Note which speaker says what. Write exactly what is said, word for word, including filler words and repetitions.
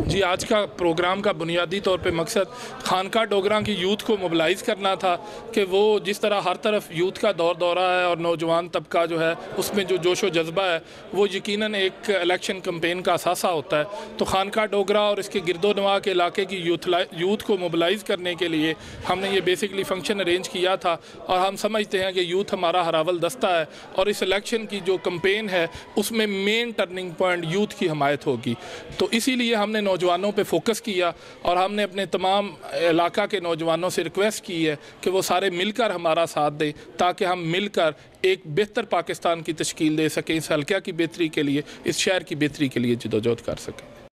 Speaker 1: जी, आज का प्रोग्राम का बुनियादी तौर पे मकसद खानका डोगरा की यूथ को मोबिलाइज़ करना था कि वो जिस तरह हर तरफ यूथ का दौर दौरा है और नौजवान तबका जो है उसमें जो जोशो जज्बा है वो यकीनन एक इलेक्शन कैंपेन का असासा होता है। तो खानका डोगरा और इसके गिरदोनवा के इलाके की यूथ यूथ को मोबिलाइज़ करने के लिए हमने ये बेसिकली फंक्शन अरेंज किया था और हम समझते हैं कि यूथ हमारा हरावल दस्ता है और इस इलेक्शन की जो कैंपेन है उसमें मेन टर्निंग पॉइंट यूथ की हमायत होगी। तो इसीलिए हमने नौजवानों पे फोकस किया और हमने अपने तमाम इलाका के नौजवानों से रिक्वेस्ट की है कि वो सारे मिलकर हमारा साथ दें ताकि हम मिलकर एक बेहतर पाकिस्तान की तश्कील दे सकें, इस हल्का की बेहतरी के लिए, इस शहर की बेहतरी के लिए जदोजहद कर सकें।